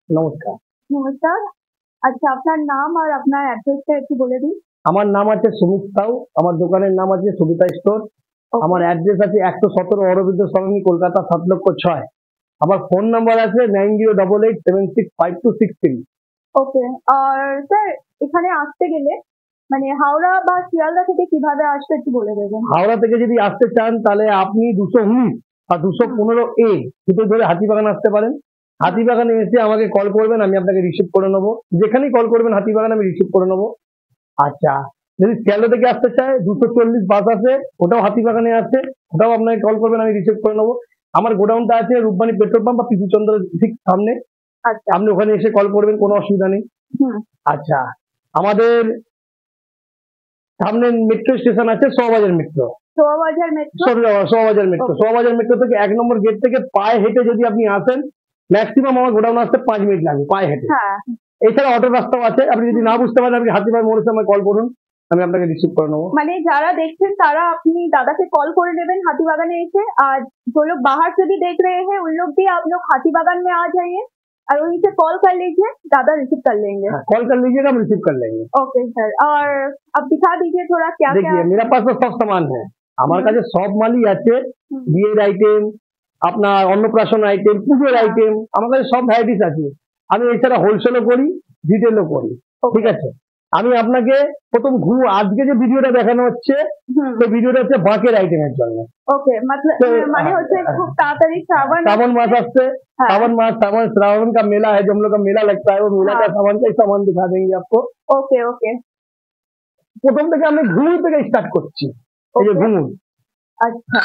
নমস্কার। নমস্কার। আচ্ছা, আপনার নাম আর আপনার অ্যাড্রেসটা একটু বলে দিন। আমার নাম আছে সুমিত সাউ। আমার দোকানের নাম আছে সুবিতা স্টোর। আমার ওকে, অ্যাড্রেস আছে 117 অরবিন্দ সরণি, কলকাতা 7,06,000। আমার ফোন নাম্বার আছে 9088765263। ওকে। আর স্যার, এখানে আসতে গেলে মানে হাওড়া বা শিয়ালদা থেকে কিভাবে আসবে একটু বলে দেবেন। হাওড়া থেকে যদি আসতে চান তাহলে আপনি 219 বা 215A দুটো ধরে হাতিবাগান আসতে পারেন। হাতিবাগানে এসে আমাকে কল করবেন, আমি আপনাকে রিসিভ করে নেবো। যেখানেই কল করবেন হাতিবাগান আমি রিসিভ করে নেবো। আচ্ছা, যদি শিয়ালদা থেকে আসতে চায় 240 বাস আছে, ওটাও হাতিবাগানে আছে, ওটাও আপনাকে কল করবেন, আমি রিসিভ করে নেবো। আমার গোডাউনটা আছে রূপবাণী পেট্রোল পাম্প বা পিসি চন্দ্র ঠিক সামনে। আচ্ছা। আপনি ওখানে এসে কল করবেন, কোনো অসুবিধা নেই। হুম। আচ্ছা, আমাদের সামনে মেট্রো স্টেশন আছে, Sovabazar metro. Sovabazar metro. Sovabazar metro, Okay. Sovabazar metro থেকে 1 নম্বর গেট থেকে পায়ে হেঁটে যদি আপনি আসেন, ম্যাক্সিমাম আমার গোডাউন আসতে 5 মিনিট লাগবে পায়ে হেঁটে। হ্যাঁ। এছাড়া অটো রাস্তাও আছে, আপনি যদি না বুঝতে পারেন আপনি হাতিবাগান মোড়ের সময় কল করুন, আমি আপনাকে রিসিভ করে নেবো। মানে যারা देखते तारा अपनी दादा से कॉल कर लेबेन हाथीबागाने एसे, और जो लोग बाहर से भी देख रहे हैं उन लोग भी आप लोग हाथीबागान में आ जाइए और वहीं से कॉल कर लीजिए, दादा रिसीव कर लेंगे। कॉल कर लीजिएगा, हम रिसीव कर लेंगे। ओके सर, और अब दिखा दीजिए थोड़ा क्या क्या। देखिए मेरा पास तो सब सामान है, আমার কাছে সব মালই আছে। বিয়ের আইটেম, আপনার অন্নপ্রাশন আইটেম, পুজোর আইটেম, আমার কাছে সব ভ্যারাইটিস আছে। আমি এছাড়া হোলসেলও করি, রিটেলও করি। ঠিক আছে, আমি আপনাকে প্রথম আজকে যে ভিডিওটা দেখানো হচ্ছে, সেই ভিডিওটা হচ্ছে বাঁকের আইটেমের জন্য। ওকে, मतलब মানে হচ্ছে খুব তাড়াতাড়ি सावन मास আসছে, सावन मास, श्रावण का मेला है, जो हम लोग का मेला लगता है, वो मेला का सामान का ही सामान दिखा देंगे आपको। ওকে ওকে। প্রথম থেকে আমি ঘুঙুর থেকে স্টার্ট করছি। এই যে ঘুঙুর, আচ্ছা,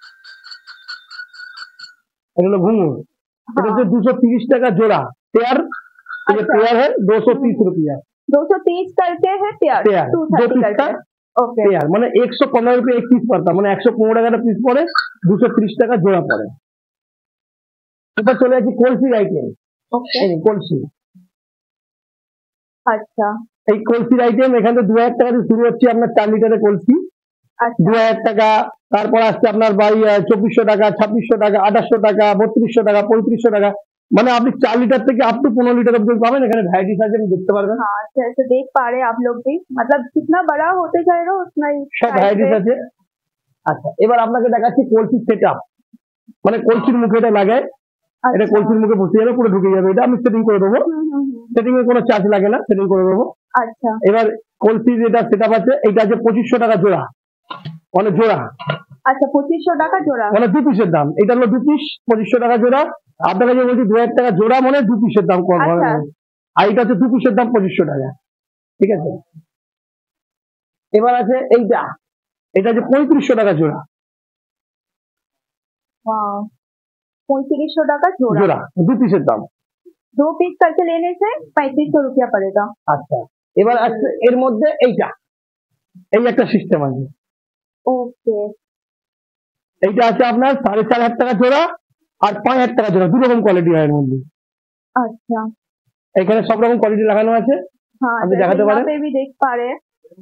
এটা হলো ঘুঙুর। এটা হচ্ছে 230 টাকা জোড়া পেয়ার। ये पेयर है 230 रुपया। 230 करके है पेयर, पेयर 230 करके। ओके, पेयर মানে 115 रुपये एक পিস পড়তা, মানে 115 টাকা পিস পড়ে, 230 টাকা জোড়া পড়ে। এবার চলে যাচ্ছি কলসির আইটেম। ওকে, এই কলসি, আচ্ছা এই কলসির আইটেম এখান থেকে 2000 টাকা দিয়ে শুরু হচ্ছে আপনার 4 লিটারের কলসি, আচ্ছা 2000 টাকা। তারপর আসছে আপনার 2400 টাকা, 2600 টাকা, 2800 টাকা, 3200 টাকা, 3500 টাকা। মানে আপনি 4 লিটার থেকে আপ টু 15 লিটার অব্দি পাবেন। এখানে ভ্যারাইটিস আছে, আপনি দেখতে পারবেন। हाँ, जैसे देख पा रहे हैं आप लोग भी, मतलब जितना बड़ा होते जाएगा उतना ही সব ভ্যারাইটিস আছে। আচ্ছা, এবার আপনাকে দেখাচ্ছি কলসির সেটআপ, মানে কলসির মুখে এটা লাগায়, এটা কলসির মুখে বসে যাবে, পুরো ঢুকে যাবে। এটা আমি সেটিং করে দেবো, সেটিং এর কোনো চার্জ লাগে না, সেটিং করে দেবো। আচ্ছা এবার কলসির যেটা সেটআপ আছে, এটা আছে 2500 টাকা জোড়া, মানে জোড়া, আচ্ছা 2500 টাকা জোড়া। মানে 2 পিসের দাম। এটা হলো 2 পিস, 2500 টাকা জোড়া। আপনাকে যে বলছি 2000 টাকা জোড়া, মানে 2 পিসের দাম কম হবে। আচ্ছা। আর এটা হচ্ছে 2 পিসের দাম 2500 টাকা। ঠিক আছে, এবার আছে এইটা, এটা হচ্ছে 3500 টাকা জোড়া। वाह, 3500 টাকা জোড়া। জোড়া 2 পিসের দাম। 2 पीस करके लेने से 3500 रुपया पड़ेगा। আচ্ছা, এবার আসছে এর মধ্যে এইটা, এই একটা সিস্টেম আছে। ओके, এইটা আছে আপনার 4500 টাকা জোড়া আর 5000 টাকা জোড়া, দু রকম কোয়ালিটি হয় এর মধ্যে। अच्छा এখানে সব রকম কোয়ালিটি লাগানো আছে, हाँ, আপনি जैसे দেখাতে यहाँ পারেন। पे भी देख पा रहे हैं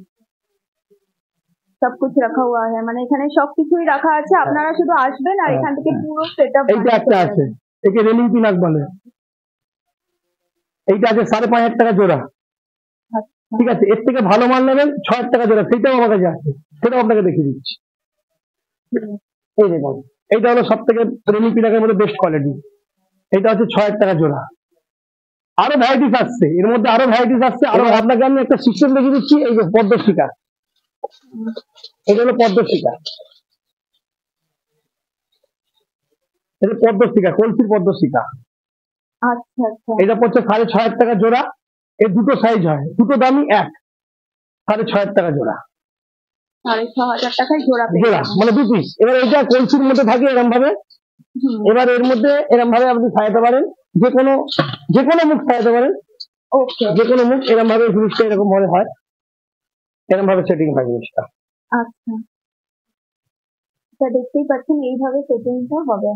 सब कुछ रखा हुआ है, মানে এখানে সবকিছুই রাখা আছে, আপনারা শুধু আসবেন আর এখান থেকে পুরো সেটআপ এইটা একটা আছে, একে রেলিং পিনাক বলে। এইটা আছে 5500 টাকা জোড়া। ঠিক আছে, এর থেকে ভালো মাল নেবেন 6000 টাকা জোড়া, সেটাও আমার কাছে আছে, সেটাও আপনাকে দেখিয়ে দিচ্ছি। এই দেখুন, এইটা হলো সব থেকে রেলিং পিনাকের মধ্যে বেস্ট কোয়ালিটি। এটা হচ্ছে 6000 টাকা জোড়া। আরো ভ্যারাইটিস আসছে, এর মধ্যে আরো ভ্যারাইটিস আসছে। আরো আপনাকে আমি একটা সিস্টেম দেখিয়ে দিচ্ছি। এই যে পদ্মশিকা, এটা হলো পদ্মশিকা, এটা পদ্মশিকা, কলসির পদ্মশিকা। আচ্ছা আচ্ছা, এটা পড়ছে 6500 টাকা জোড়া। এর দুটো সাইজ হয়, দুটো দামই এক, 6500 টাকা জোড়া। 6500 টাকায় জোড়া পেয়ে জোড়া যাবেন। মানে 2 পিস। এবার এটা কলসির মধ্যে থাকে এরকম ভাবে, এবার এর মধ্যে এরকম ভাবে আপনি সাজাতে পারেন, যে কোনো মুখ সাজাতে পারেন, ওকে, যে কোনো মুখ এরকম ভাবে জিনিসটা এরকম ভাবে হয়, এরকম ভাবে সেটিং হয় জিনিসটা। আচ্ছা, তা দেখতেই পাচ্ছেন এইভাবে সেটিংটা হবে।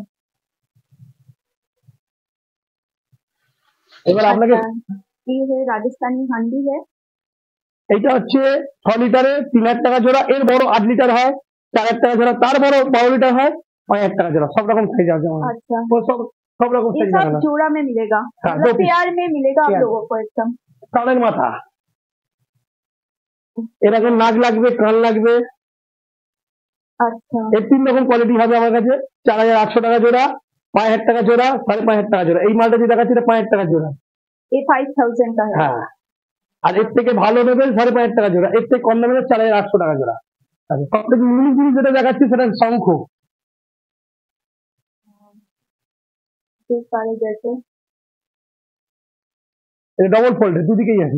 এবার আপনাকে ये है राजस्थानी हांडी है। এইটা হচ্ছে 6 লিটারে 3000 টাকা জোড়া। এর বড় 8 লিটার হয়, 4000 টাকা জোড়া। তার বড় 12 লিটার হয়, 5000 টাকা জোড়া। সব রকম সাইজ আছে আমার। আচ্ছা, তো সব सब रकम ये साइज सब मिलेगा। जोड़ा में मिलेगा, हाँ, मतलब 2 पीस पेयर में मिलेगा आप पेयर लोगों को एकदम। কানের মাথা, এরকম নাক লাগবে, কান লাগবে, अच्छा এর 3 রকম কোয়ালিটি হবে আমার কাছে। 4800 টাকা জোড়া, 5000 টাকা জোড়া, 5500 টাকা জোড়া। এই মালটা যে দেখাচ্ছি এটা 5000 টাকা জোড়া। ये 5000 का है। হ্যাঁ, আর এর থেকে ভালো নেবেন 5500 টাকা জোড়া, এর থেকে কম নেবেন 4800 টাকা জোড়া। আচ্ছা, সব থেকে ইউনিক জিনিস যেটা দেখাচ্ছি সেটা শঙ্খ। ये सारे जैसे এটা ডবল ফোল্ড, দুদিকেই আছে।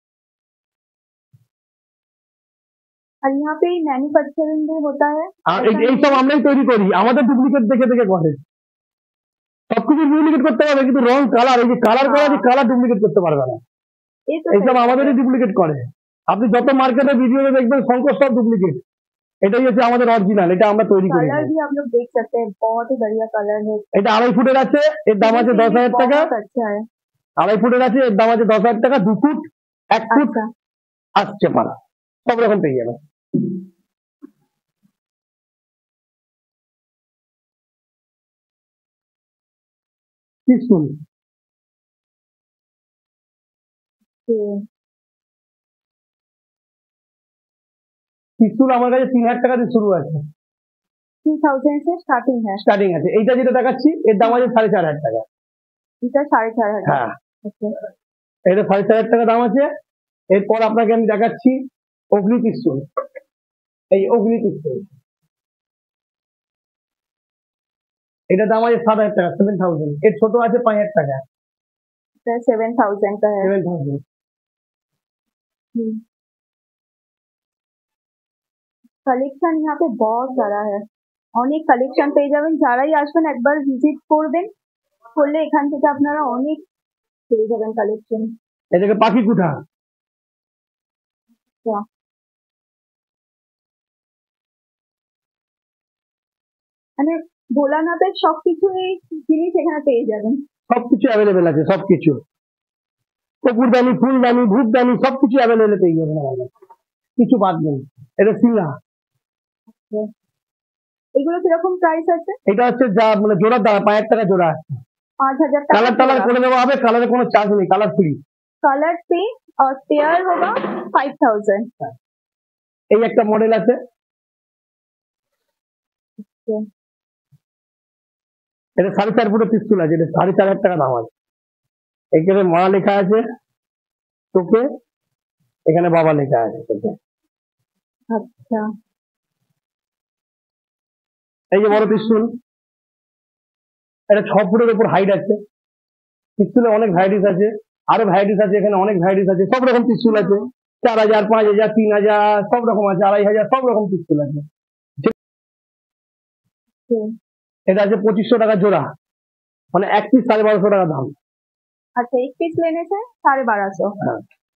और यहाँ पे मैन्युफैक्चरिंग भी होता है। আর ऐसा এই नहीं সব है? আমরাই তৈরি করি, আমাদের ডুপ্লিকেট দেখে দেখে করে। সবকিছু ডুপ্লিকেট করতে পারবে, কিন্তু রং কালার, এই যে কালার করা আছে, কালার ডুপ্লিকেট করতে পারবে না। ये तो এইসব सही बात আমাদেরই है। ডুপ্লিকেট করে। আপনি যত মার্কেটে ভিডিওতে দেখবেন শঙ্খ সব ডুপ্লিকেট, এটাই হচ্ছে আমাদের অরিজিনাল, এটা আমরা তৈরি করি। कलर भी आप लोग देख सकते हैं, बहुत ही बढ़िया कलर है। এটা 2.5 ফুটের আছে, এর দাম আছে 10,000 টাকা। बहुत अच्छा है। 2.5 ফুটের আছে, এর দাম আছে 10,000 টাকা। 2 ফুট, 1 ফুট अच्छा আসছে মালা, সব রকম পেয়ে যাবেন। পিস্তুল, পিস্তুল আমার কাছে 3000 টাকা দিয়ে শুরু আছে, 3000 से स्टार्टिंग है। স্টার্টিং আছে। এইটা যেটা দেখাচ্ছি এর দাম আছে 4500 টাকা। এটা 4500। হ্যাঁ, ओके এটা 4500 টাকা দাম আছে। এরপর আপনাকে আমি দেখাচ্ছি অগ্নি পিস্তুল। এই অগ্নি পিস্তুল, এটা দাম আছে 7000 টাকা, 7000। এর ছোট আছে 5000 টাকা, 7000 का है। 7000। কালেকশন यहाँ पे बहुत सारा है, অনেক কালেকশন পেয়ে যাবেন। যারাই আসবেন একবার ভিজিট করবেন, করলে এখান থেকে আপনারা অনেক পেয়ে যাবেন কালেকশন। এটাকে পাখি কুঠা, মানে ভোলানাথের সবকিছুই জিনিস এখানে পেয়ে যাবেন। সবকিছু অ্যাভেলেবেল আছে, সবকিছু। কপুরদানি, ফুলদানি, ধূপদানি সবকিছু অ্যাভেলেবেল পেয়ে যাবেন আমার কাছে, কিছু বাদ নেই। এটা সিঙ্গা, এগুলো কিরকম প্রাইস আছে? এটা হচ্ছে যা মানে জোড়ার দাম 5000 টাকা জোড়া আছে। 5000 কালার টালার টাকা। করে দেওয়া হবে, কালারে কোনো চার্জ নেই, কালার ফ্রি। कलर पे और पेयर होगा 5000। এই একটা মডেল আছে, এটা 4.5 ফুটের পিস্তুল আছে, এটা 4500 টাকা দাম আছে। এখানে মা লেখা আছে তোকে, এখানে বাবা লেখা আছে তোকে। अच्छा এই যে বড় পিস্তুল, এটা 6 ফুটের উপর হাইট আছে। পিস্তুলে অনেক ভ্যারাইটিস আছে, আরো ভ্যারাইটিস আছে, এখানে অনেক ভ্যারাইটিস আছে, সব রকম পিস্তুল আছে। 4000, 5000, 3000 সব রকম আছে, 2500 সব রকম পিস্তুল আছে। এটা আছে 2500 টাকা জোড়া, মানে এক পিস 1250 টাকা দাম। अच्छा, एक पीस लेने से 1250। হ্যাঁ।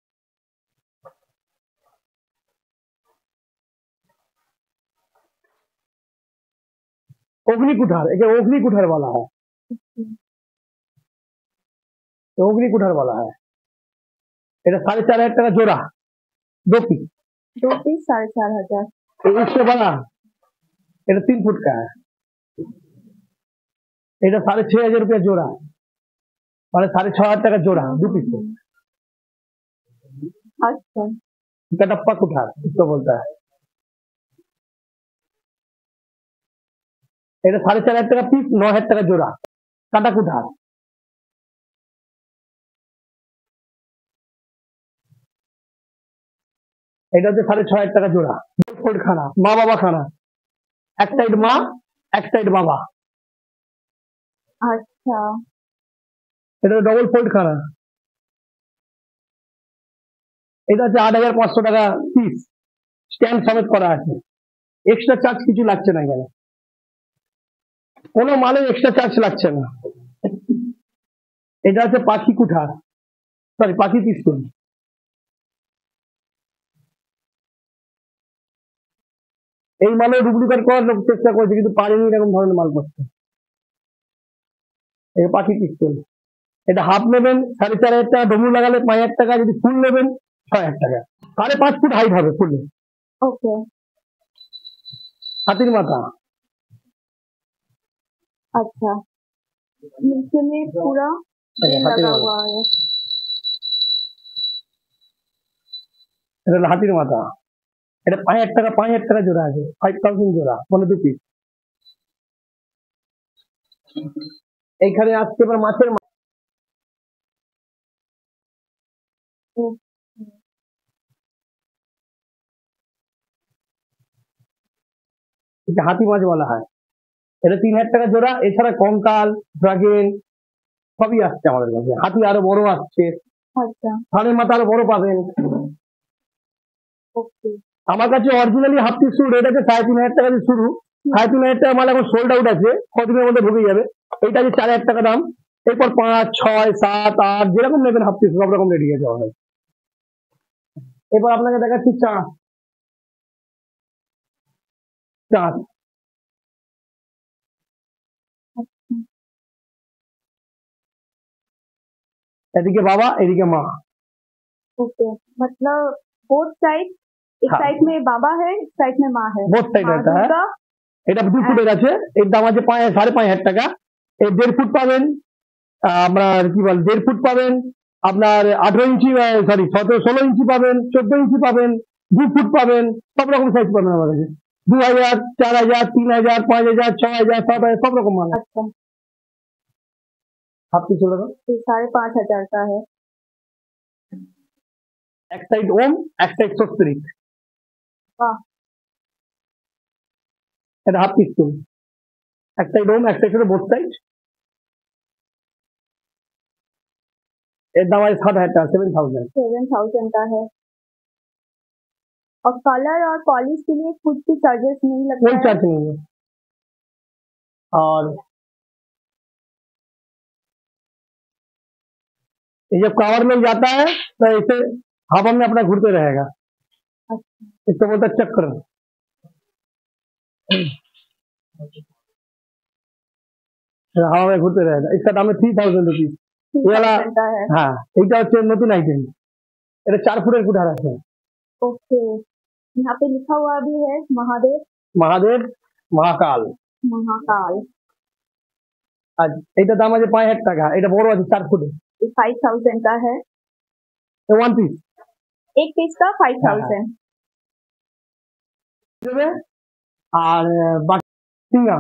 অগ্নি কুঠার, একে অগ্নি কুঠার বলা হয়, অগ্নি কুঠার বলা হয়। এটা 4500 টাকা জোড়া, 2 পিস। 2 पीस 4500। इससे बड़ा এটা 3 फुट का है, এটা 6500 रुपया जोड़ा, মানে 6500 টাকা জোড়া, 2 পিস। अच्छा कटप्पा कुठार इसको बोलता है। এটা 4500 টাকা পিস, 9000 টাকা জোড়া, কাটা কুঠার। এটা হচ্ছে 6500 টাকা জোড়া। ফোল্ড খানা, মা বাবা খানা, এক সাইড মা এক সাইড বাবা। अच्छा এটা ডবল ফোল্ড খানা, এটা হচ্ছে 8500 টাকা পিস, স্ট্যান্ড সমেত করা আছে। এক্সট্রা চার্জ কিছু লাগছে না, এখানে কোনো মালে এক্সট্রা চার্জ লাগছে না। এটা হচ্ছে পাখি কুঠার, সরি পাখি পিস্তুল। এই মালে ডুপ্লিকেট করার লোক চেষ্টা করেছে, কিন্তু পারেনি এরকম ধরনের মাল করতে। এই পাখি পিস্তুল, এটা হাফ নেবেন 4500 টাকা, ডমু লাগালে 5000 টাকা, যদি ফুল নেবেন 6000 টাকা। 5.5 ফুট হাইট হবে ফুলে, ओके হাতির মাথা। अच्छा नीचे में पूरा अच्छा, हाथी लगा माथा। हुआ है। এটা হলো হাতির মাথা। এটা 5,000 টাকা জোড়া আছে, 5,000 জোড়া, মানে 2 পিস। এইখানে আসছে এবার মাছের এটা হাতি মাছ বলা হয়। এটা 3,000 টাকা জোড়া। এছাড়া কঙ্কাল, ড্রাগন সবই আসছে আমাদের কাছে। হাতি আরো বড় আসছে, अच्छा ষাঁড়ের মাথা আরো বড় পাবেন। ओके আমার কাছে অরিজিনালি হাফ পিস শুরু রেট আছে 3,500 টাকা দিয়ে শুরু। 3,500 টাকা মাল এখন সোল্ড আউট আছে, কতদিনের মধ্যে ঢুকে যাবে। এইটা আছে 4,000 টাকা দাম। এরপর 5, 6, 7, 8 যেরকম নেবেন হাফ পিস সব রকম রেডি আছে আমাদের। এবার আপনাকে দেখাচ্ছি চাঁদ। চাঁদ এদিকে বাবা, এদিকে মা। ओके मतलब बोथ साइड, एक हाँ। साइड में बाबा है, एक साइड में माँ है। बोथ साइड माँ रहता है। दुर्गा, এটা 2 ফুটের আছে, এর দাম আছে 5,500 টাকা। এর 1.5 ফুট পাবেন, আপনার কি বল 1.5 ফুট পাবেন, আপনার 18 ইঞ্চি, সরি 16 ইঞ্চি পাবেন, 14 ইঞ্চি পাবেন, 2 ফুট পাবেন, সব রকম সাইজ পাবেন আমার কাছে। 2,000, 4,000, 3,000, 5,000, 6,000, 7,000 সব রকম মাল আছে। अच्छा হাফ পিস হলো না? ये 5,500 का है। এক সাইড ওম, এক সাইড সস্ত্রীক। वाह এটা হাফ পিস চলে। এক সাইড ওম, এক সাইড হলো বোথ সাইড। এর দাম আছে 7,000 টাকা, 7,000। 7,000 का है। और कलर और पॉलिश के लिए कुछ भी चार्जेस नहीं लगता कोई है। चार्ज नहीं है। और ये जब कवर में जाता है तो इसे हवा में अपना घूरते रहेगा, अच्छा इसको बोलते हैं चक्र। हवा में घूरते रहेगा। इसका दाम है 3,000 रुपीज। ये वाला 3,000 का है। हाँ, এইটা হচ্ছে নতুন আইটেম। এটা 4 ফুটের কুঠার আছে। ओके यहाँ पे लिखा हुआ भी है महादेव, মহাদেব, মহাকাল। महाकाल। আর এইটার দাম আছে 5,000 টাকা। এটা বড় আছে 4 ফুটের। ये 5,000 का है। ওয়ান পিস एक पीस का 5,000। দেবে। আর বাকি সিঙ্গা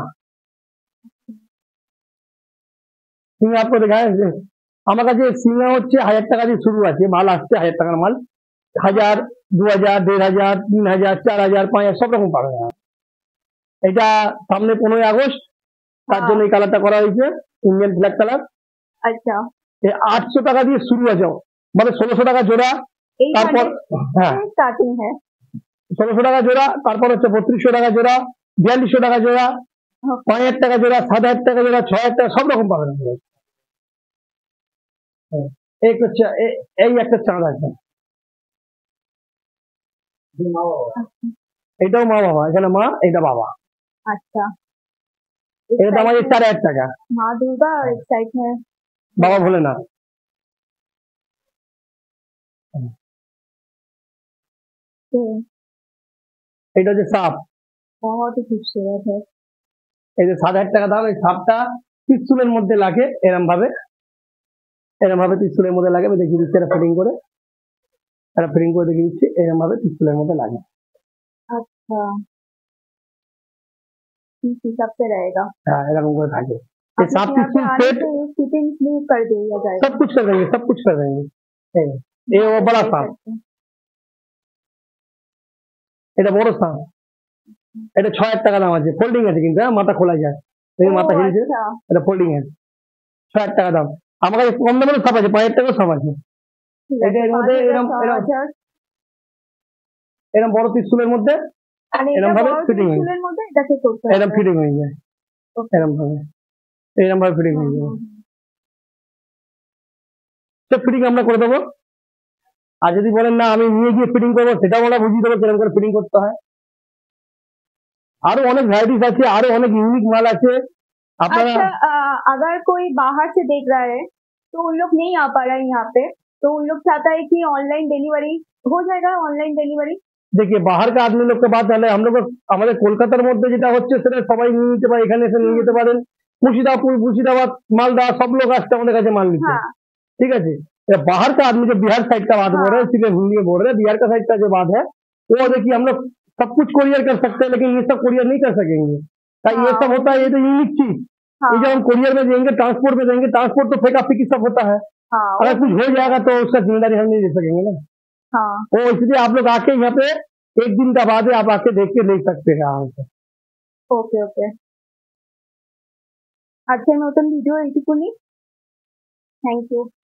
সিঙ্গা আপনার দেখায় যে আমার কাছে সিঙ্গা হচ্ছে 1,000 টাকা দিয়ে শুরু আছে, মাল আসছে 1,000 টাকার মাল। 1,000, 2,000, 1,500, 3,000, 4,000, 5,000 সব রকম পাবেন। এটা সামনে 15ই আগস্ট, তার জন্য এই কালারটা করা হয়েছে, ইন্ডিয়ান ব্ল্যাক কালার। अच्छा 800 টাকা দিয়ে শুরু আছে, মানে 1,600 টাকা জোড়া। তারপর 800 হ্যাঁ से स्टार्टिंग है। 1,600 টাকা জোড়া, তারপর হচ্ছে 3,200 টাকা জোড়া, 4,200 টাকা জোড়া, 5,000 টাকা জোড়া, 7,000 টাকা জোড়া, 6,000 টাকা সব রকম পাবেন আমাদের কাছে। হ্যাঁ, এই একটা চাঁদ আছে, এটাও মা বাবা। এখানে মা, এটা বাবা। अच्छा এর দাম আছে 4,000 টাকা। माँ दुर्गा और एक साइड में বাবা ভোলেনাথ। तो এটা হচ্ছে সাপ। बहुत ही खूबसूरत है। এই যে 7,000 টাকা দাম। এই সাপটা ত্রিশূলের মধ্যে লাগে, এরম ভাবে ত্রিশূলের মধ্যে লাগে। আমি দেখিয়ে দিচ্ছি, এটা ফিটিং করে দেখিয়ে দিচ্ছি। এরম ভাবে ত্রিশূলের মধ্যে লাগে। अच्छा इस हिसाब से रहेगा। হ্যাঁ, এরকম করে থাকে। ये आप सांप यहाँ पे त्रिशूल आने सेट से ये फिटिंग भी कर दिया जाएगा। सब कुछ कर देंगे, सब कुछ कर देंगे। ये वो बड़ा सांप, এটা বড় সাপ। এটা 6,000 টাকা দাম আছে। ফোল্ডিং আছে কিন্তু, হ্যাঁ, মাথা খোলা যায়। এই মাথা ओ, হিলছে, अच्छा এটা ফোল্ডিং আছে। 6,000 টাকা দাম। আমার কাছে কম দামের সাপ আছে, 5,000 টাকাও সাপ আছে। ठीक এটা है এর মধ্যে 5,000, এরম 6,000 এরম বড় ত্রিশূলের মধ্যে আর এরম এটা ভাবে বড় ফিটিং হয়ে ত্রিশূলের মধ্যে এটাকে করতে এরম হবে। ফিটিং হয়ে যায়। Okay. এরম ভাবে ফিটিং হয়ে যাবে। সব ফিটিং আমরা করে দেবো। আর যদি বলেন না আমি নিয়ে গিয়ে ফিটিং করবো, সেটাও আমরা বুঝিয়ে দেবো কিরকম করে ফিটিং করতে হয়। আরো অনেক ভ্যারাইটিস আছে, আরো অনেক ইউনিক মাল আছে। আপনারা अच्छा अगर कोई बाहर से देख रहा है तो उन लोग नहीं आ पा रहा है यहाँ पे, तो उन लोग चाहता है कि ऑनलाइन डिलीवरी हो जाएगा। ऑनलाइन डिलीवरी देखिए, बाहर का आदमी लोग के बात है, हम लोग আমাদের কলকাতার মধ্যে যেটা হচ্ছে সেটা সবাই নিয়ে নিতে পারে, এখানে এসে নিয়ে যেতে পারেন। मुर्शिदाबाद मालदा सब लोग आते हैं हमारे माल लीजिए। हाँ ठीक है जी। ये बाहर का आदमी जो बिहार साइड का बात बोल रहे हैं, इसीलिए हिंदी में बोल रहे हैं, बिहार का साइड का जो बात है वो देखिए हम लोग सब कुछ कोरियर कर सकते हैं, लेकिन ये सब कोरियर नहीं कर सकेंगे। ये सब होता है, ये तो यूनिक चीज। ये जब हम कोरियर में देंगे, ट्रांसपोर्ट में देंगे, ट्रांसपोर्ट तो फेंका फेंकी सब होता है। हाँ अगर कुछ हो जाएगा तो उसका जिम्मेदारी हम नहीं ले सकेंगे ना। हाँ तो इसलिए आप लोग आके यहाँ पे एक दिन का बाद आप आके देख के ले सकते हैं आराम से। ওকে ওকে আজকের মতন ভিডিও এইটুকুনি। Thank you.